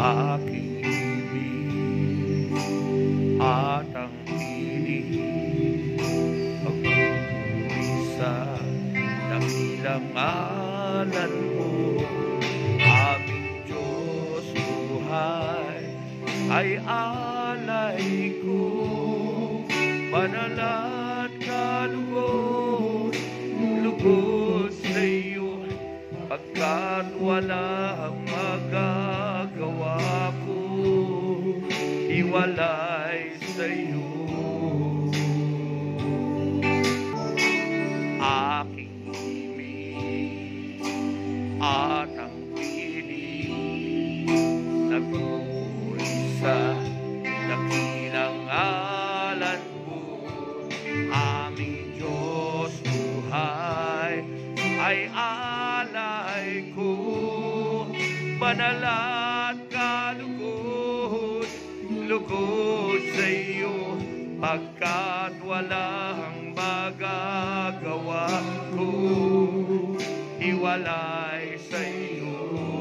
aking ibig at ang tinig, pagpupuri sa dakilang ngalan mo. Aming Diyos buhay ay alay ko, banal at kalugod, lugod sa iyo, pagkat walang magagawa ko, hiwalay sa iyo. Aking ibig at ang tinig, nagpupuri sa dakilang ngalan mo. Aming Diyos buhay ay alay ko, banal at kalugod, lugod sa iyo, pagkat walang magagawa ko, hiwalay sa iyo.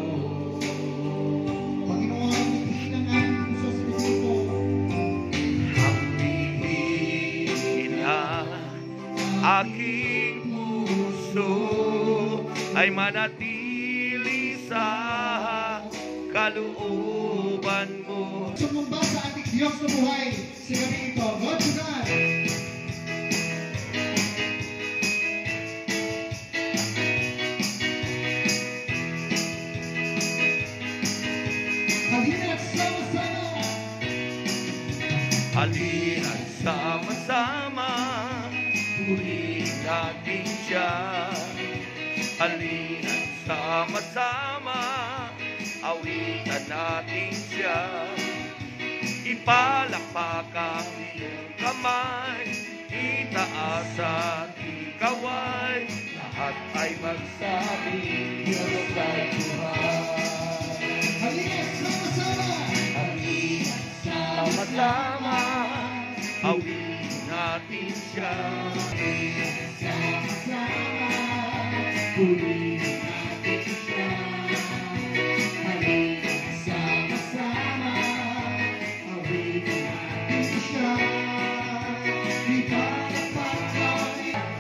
Aking puso ay manatili sa kalooban mo. Sumumba sa ating Diyos na buhay sa gabi ito. God to God! Halina't sama-sama! Halina't sama-sama, purihin natin siya. Halina't sama-sama, awitan natin siya. Ipalakpak ang iyong kamay, itaas at ikaway, lahat ay magsabi, Diyos ay buhay. Halina't sama-sama! Halina't sama-sama, awitin natin siya. Purihin natin siya. Halina't sama-sama, awitin natin siya. Ipalakpak ang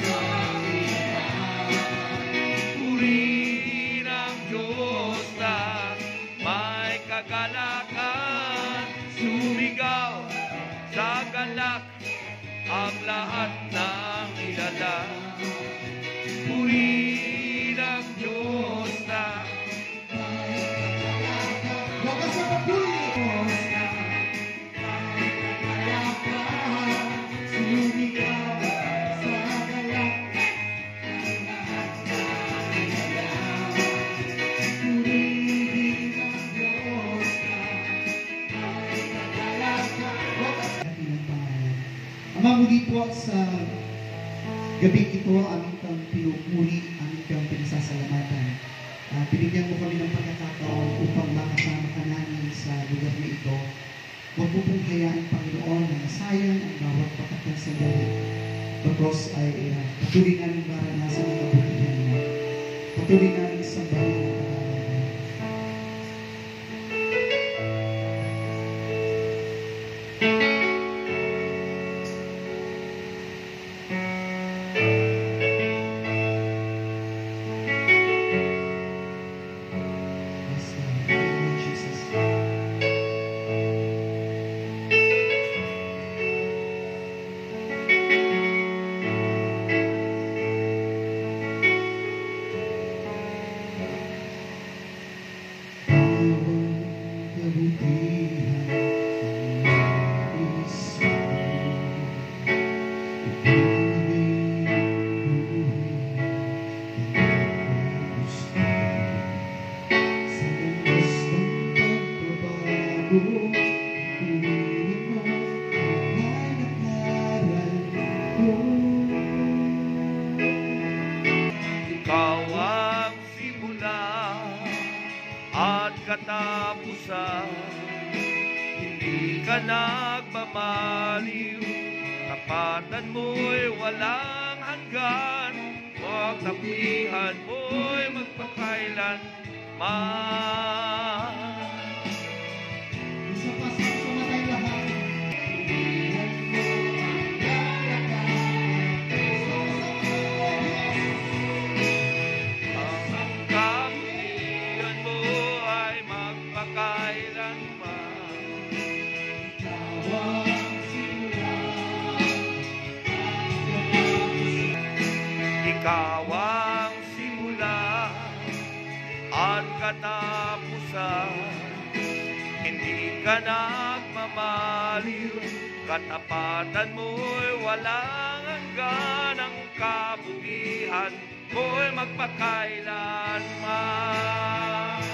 Purihin ang Diyos na may kagalakan, sumigaw sa galak ang lahat ng nilalang. Purihin ang Diyos na wakas ang pagpuri. Sumigaw sa galak ang lahat ng nilalang. Purihin ang Diyos na may kagalakan. Wakas ang pangalan. Ama, muli po sa gabi ito, aming kang pinupuri, aming kang pinasasalamatan. Binigyan mo kami ng pagkakataon upang makasama ka namin sa lugar na ito. Huwag mo pong hayaan, Panginoon, na nasayang ang bawat pakatang sandali. Bagos ay patuloy namin maranasan ang kabutihan mo. Patuloy namin sambahin ang pangalan mo. Yes, Lord. Jesus. ikaw ang simula at katapusan. Hindi ka nagmamaliw, tapatan mo'y walang hanggan, o kapihan mo'y magpakailan man. ka nagmamaliw, katapatan mo'y walang hanggan, ang kabutihan mo'y magpakailanman.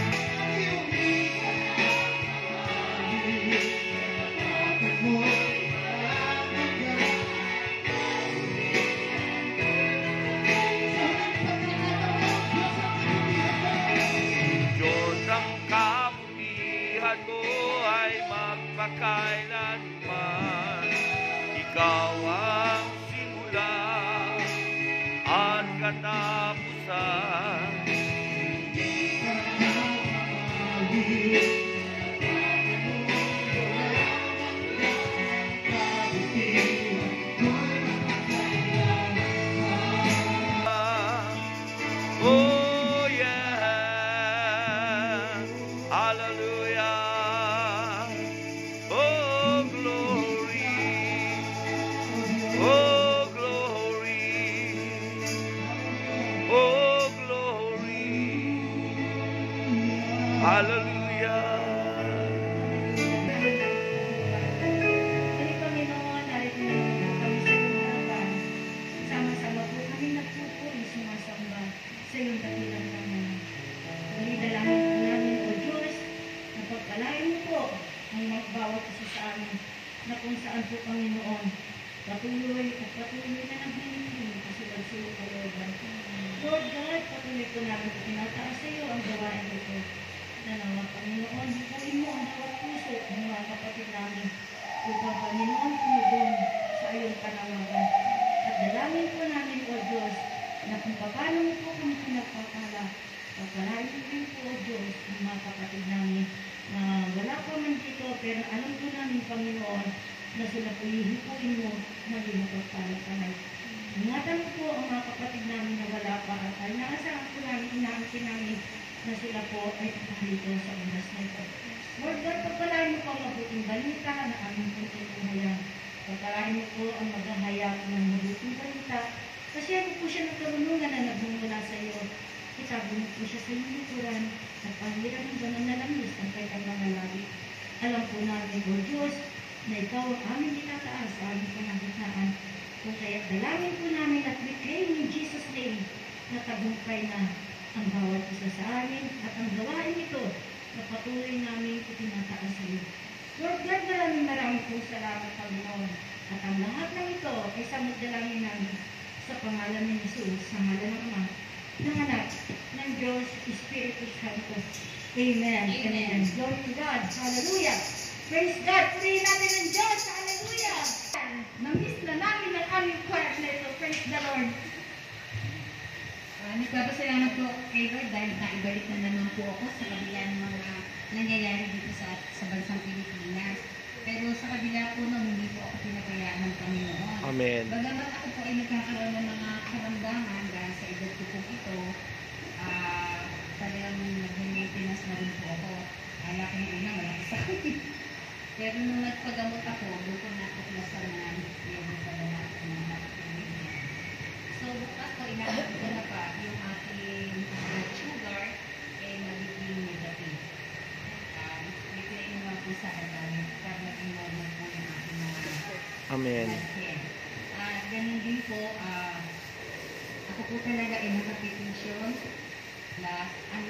Diyos, ang kabutihan mo ay magpakailanman. Ikaw ang simula at katapusan. Oh yeah, hallelujah, oh glory, oh glory, oh glory, hallelujah. Kami Panginoon, narito na kami sa iyong harapan. Sama-sama po kami nagpupuri, sumasamba sa iyong dakilang naman. Dalangin po namin, O Diyos, na pagpalain mo po ang bawat isa sa amin, na kung saan po, Panginoon, patuloy na naghihiling kasi sa iyong kalooban. Lord God, patuloy po namin po tinataas sa iyo ang gawain ito. Na naman, Panginoon, hipuin mo ang bawat puso ng mga kapatid namin upang, Panginoon, tumudon sa iyong panawagan. At dalangin po namin, O Diyos, na kung paano mo po kami pinagpapala, pagpalain po rin po, O Diyos, ng mga kapatid namin na wala pa man dito, pero alam po namin, Panginoon, na sila po hihipuin mo maging mapagpala kamay. Ingatan mo po ang mga kapatid namin na wala pa at ay naasahan po namin, inaangkin namin na sila po ay papahalito sa oras na ito. Lord God, pagpalain mo po ang mabuting balita na aming pagtutunghayan. Pagpalain mo po ang maghahayag ng mabuting balita kasi ano po siya ng karunungan na nagbumula sa iyo. Itago mo po siya sa iyong likuran at pangiran ng ganun na langis ang kanyang mga labi. Alam po namin, O Diyos, na ikaw ang aming itataas sa aming panagitnaan. Kung kaya dalangin po namin at we claim in Jesus' name na tagumpay na ang bawat isa sa amin at ang gawain ito na patuloy namin itinataas sa iyo. Lord God, maraming pong salamat, Panginoon. At ang lahat ng ito ay samot dalangin namin sa pangalan ni Jesus, sa ngalan ng Ama, ng Anak, ng Diyos, Espiritu Santo. Amen. Amen. Glory to God. Hallelujah. Praise God. Purihin natin ang Diyos. Hallelujah. Namiss na namin ang aming choir na ito. Praise the Lord. Nagpapasalamat po kay Lord dahil naibalik na naman po ako sa kabila ng mga nangyayari dito sa bansang Pilipinas. Pero sa kabila po nung hindi po ako pinabayaan ng Panginoon. Amen. Bagamat ako po ay nagkakaroon ng mga karamdaman dahil sa edad ko po ito, talagang nag-maintenance na rin po ako. Kala ko yung una, malaki sa akin. Pero nung nagpagamot ako, doon ko natuklasan na yung pala natin ng nakapagpilihan. So, bukas ko, inaabot ko na pa yung aking blood sugar ay magiging negative. I-claim naman po sa alam para maging normal po yung aking mga Amen. blood head. Ganun din po, ako po talaga ay nakapetition. Ang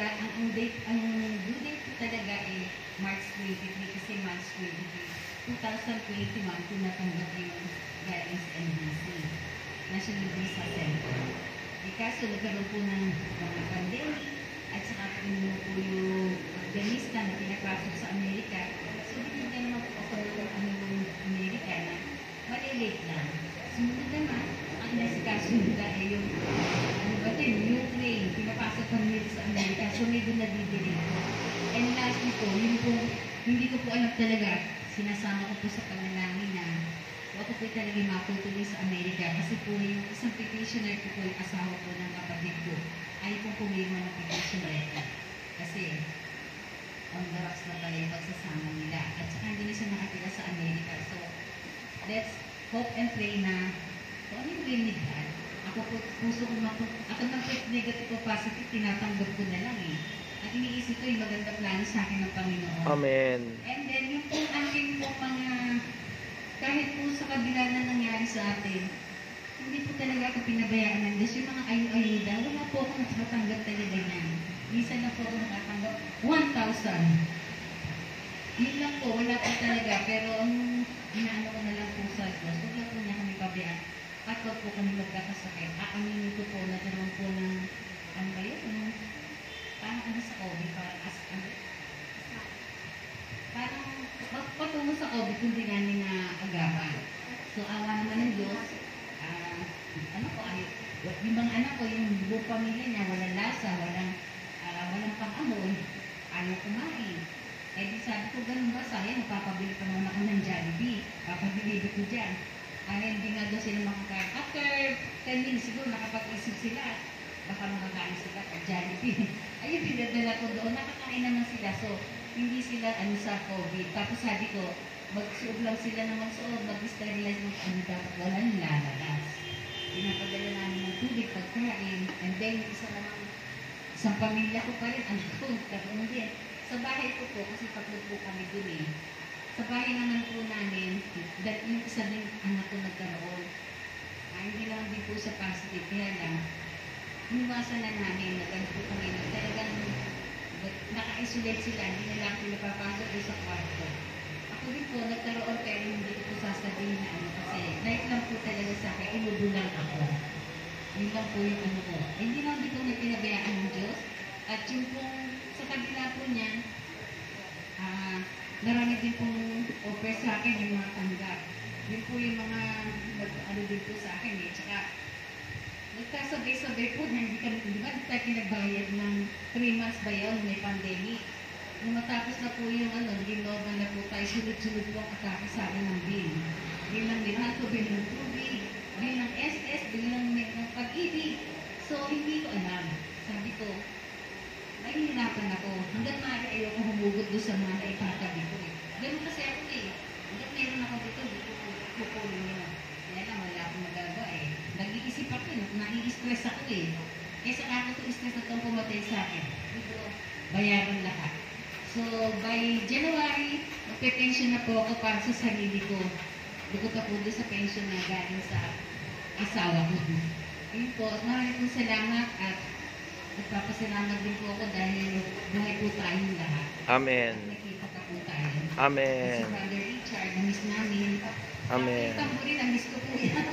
due date po talaga ay March 23 kasi March 23, 2021, tinatanggap yung guidance NBC, National Visa Center. Kaso nagkaroon po ng mga pandemic at saka po yung organista na pinapasok sa Amerika. So, binigyan naman po ako ng Amerika na malilate lang. Sumunod naman, ang nasikaso nila ay yung yung plane, pinapasok pa nila sa Amerika. So, medyo nadidelay po. And lastly po, yun po, hindi ko po alam talaga, sinasama ko po sa panalangin na ako po talaga maputuloy sa Amerika kasi po yung isang petitioner ko po yung asawa po ng kapatid ko ay po pumirma ng petition letter. Kasi on the rocks na pala yung pagsasama nila at saka hindi na siya nakatira sa Amerika. So, let's hope and pray na kung ano yung will ni God. Ako po, puso ko ako ng negative o positive, tinatanggap ko na lang eh. At iniisip ko yung magandang plano sa akin ng Panginoon. Amen. And then, pong aking po mga, kahit po sa kabila na nangyari sa atin, hindi po talaga ako pinabayaan ng Diyos. Yung mga ayuda, wala po akong nakatanggap talaga niyan. Minsan na po ako nakatanggap 1,000. Yun lang po, wala po talaga. Pero ang inaano ko na lang po sa Diyos, huwag lang po niya kami pabayaan. At huwag po kami magkakasakit. Aaminin ko po, nagkaroon po ng, ano ba yun? Parang ano sa COVID, parang patungo sa COVID, hindi namin na agapan. So, awa naman ng Diyos, ano po, yung mga anak ko, yung buong pamilya niya, walang lasa, walang pang-amoy, ayaw kumain. Eh di sabi ko, ganun ba, sayang, magpapabili pa naman ako ng Jollibee, papabili ko dyan. Hindi nga daw sila makakain. After 10 minutes, siguro nakapag-isip sila, baka makakain sila at Jollibee. Ayun, pinadala ko doon, nakakain naman sila. So, hindi sila sa COVID. Tapos sabi ko, magsuog lang sila ng magsuog, mag-sterilize mo dapat walang lalabas. Pinapadala namin ng tubig, pagkain, and then isang pamilya ko pa rin, anak ko, karoon din. Sa bahay ko po, kasi pagod po kami dun eh. Sa bahay naman po namin, yung isa din anak ko nagkaroon. Hindi lang din po sa positive, kaya lang, inuwasan na namin, nagkaroon po kami na talagang naka-isolate sila, hindi na lang pinapapasok po sa kwarto. Ako din po, nagkaroon pero hindi ko po sasabihin na kasi night lang po talaga sa akin, inubulan ako. Yun lang po yung ano ko. Hindi lang dito may pinabayaan ng Diyos. At yung pong sa kabila po niya, marami din pong offer sa akin yung mga tanggap. Yun po yung mga ano din po sa akin eh. Tsaka, nagkasabay-sabay po na hindi ba tayo pinagbayad ng 3 months ba yun, may pandemic. Nung matapos na po yung ginoban na po tayo, sunod-sunod po ang atake sa akin ng bill. Bill ng Meralco, bill ng tubig, bill ng SS, bill ng pag-ibig. So, hindi ko alam. Sabi ko, nahihirapan ako. Hanggang maaari ayoko humugot doon sa mga naipatabi ko eh. Ganun kasi ako eh. Hanggang meron ako dito, dito kukulong yun. Kaya lang, wala akong magagawa eh. Nag-iisip ako eh, nai-stress ako eh. Kaya sa ako ito, stress na itong pumatay sa akin. Dito, bayaran lahat. So, by January, magpe-pension na po ako para sa sarili ko. Bukod pa po doon sa pension na galing sa asawa ko. Yun po, maraming pong salamat at nagpapasalamat din po ako dahil buhay po tayong lahat. Amen. Nakita pa po tayo. Amen. Si Brother Richard, na-miss namin. Amen. Nakita mo rin, na-miss ko po yan.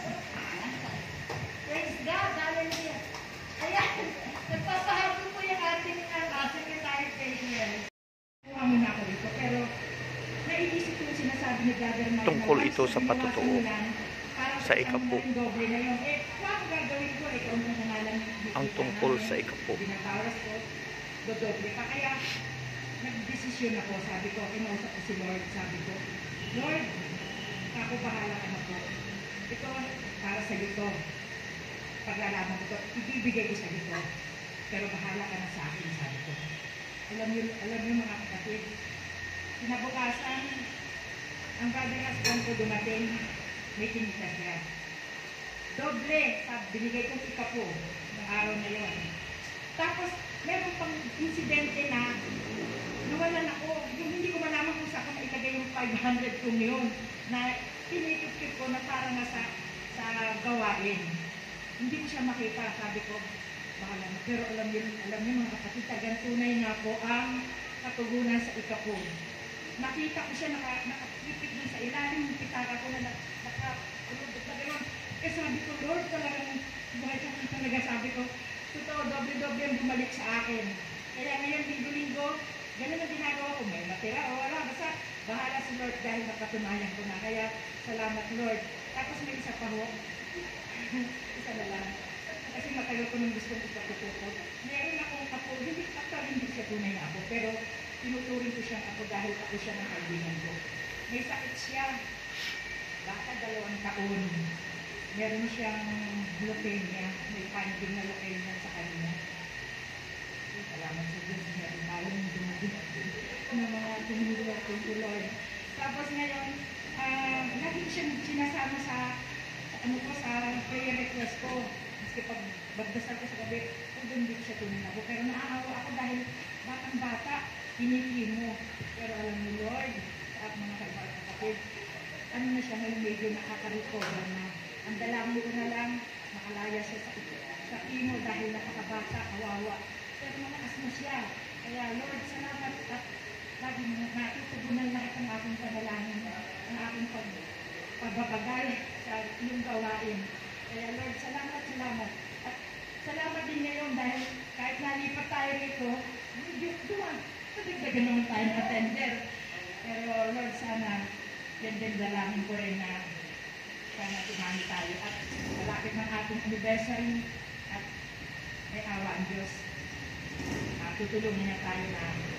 Praise God, hallelujah. Ayan, nagpapahabol po yung ating Secretary Treasurer. Kuha muna ako dito, pero naiisip ko yung sinasabi ni Brother Mike Tungkol na ito sa patotoo sa ikapo. Doble na yun. Kung gagawin ko, kung nangalan Ang tungkol sa ikapo. binabawas ko, dodoble pa. Kaya, nag-desisyon ako, sabi ko, kinausap ko si Lord, sabi ko, Lord, ako bahala ka na po. Ito, para sa ito. Paglalaman ko ito, ibibigay ko sa ito. Pero bahala ka na sa akin, sabi ko. Alam niyo mga kapatid, kinabukasan, ang brother husband ko dumating, may tinita siya. Doble, binigay kong ikapo ng araw na yon. Tapos, meron pang insidente na nawalan ako. Yung hindi ko malaman kung saan ko nailagay yung 500 kong yun, na tinitip ko na parang nasa sa gawain. Hindi ko siya makita, sabi ko, bahala na. Pero alam niyo mga kapatid, tagang tunay nga po ang katugunan sa ikapo. Nakita ko siya, nakapipit dun sa ilalim ng pitaka ko na nakakulubot na gano'n. Eh sabi ko, Lord, talagang buhay ka talaga, sabi ko, totoo, doble-doble ang bumalik sa akin. Kaya ngayon, linggo-linggo, ganun ang ginagawa ko. May matira o wala, basta bahala si Lord dahil napatunayan ko na. Kaya, salamat Lord. Tapos may isa pa ho. Isa na lang. Kasi matagal ko nung gustong ipatutukot. Meron akong apo, hindi siya tunay na ako, pero tinuturing ko siyang ako dahil ako siya ng kaibigan ko. May sakit siya. Baka 2 taon. Meron siyang leukemia. May finding na leukemia sa kanya. Salamat sa Diyos. Meron tayo ng dumating ng mga tumulong ko, Lord. Tapos ngayon, lagi ko siyang sinasama sa prayer request ko. Maski pag magdasal ko sa gabi, kung doon din siya tunin ako. Pero naaawa ako dahil batang-bata, pinipili mo. Pero alam mo, Lord, at mga kaibigan kapatid. Ano na siya ngayon, medyo nakaka-recover na. Ang dalangin ko na lang, makalaya siya sa imo dahil napakabata, kawawa. Pero malakas na siya. Kaya Lord, salamat at lagi mo natutugunan lahat ng aking panalangin, ang aking pagbabagal sa iyong gawain. Kaya Lord, salamat. At salamat din ngayon dahil kahit nalipat tayo rito, medyo duwan. Pagdagdagan naman tayo ng attender. Pero Lord, sana yan din dalangin ko rin na sana tumami tayo. At malapit ng ating anniversary at may awa ang Diyos. Tutulungan niya tayo na